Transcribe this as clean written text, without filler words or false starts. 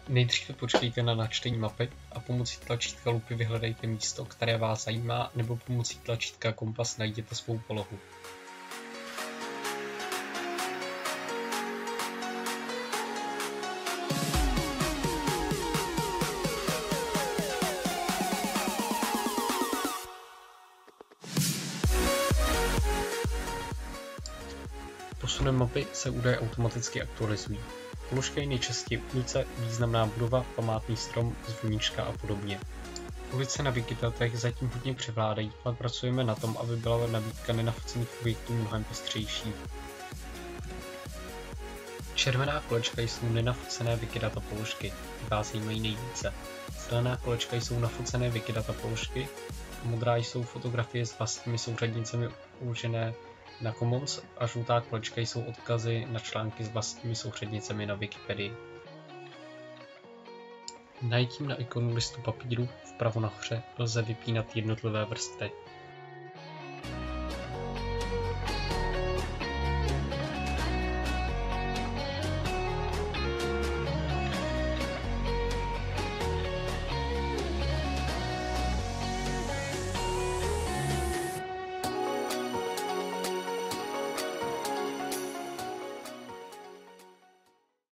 Nejdříve počkejte na načtení mapy a pomocí tlačítka lupy vyhledejte místo, které vás zajímá, nebo pomocí tlačítka kompas najděte svou polohu. Posunem mapy se údaje automaticky aktualizují. Položka je nejčastěji ulice, významná budova, památný strom, zvonička a podobně. Ulice na Wikidatech zatím hodně převládají, ale pracujeme na tom, aby byla nabídka nenafocených objektů mnohem pestřejší. Červená kolečka jsou nenafocené Wikidata položky, ty vás zajímají nejvíce. Zelená kolečka jsou nafocené Wikidata položky, modrá jsou fotografie s vlastními souřadnicemi uložené na Commons a žlutá kolečka jsou odkazy na články s vlastními souřadnicemi na Wikipedii. Najítím na ikonu listu papíru vpravo nahoře lze vypínat jednotlivé vrstvy.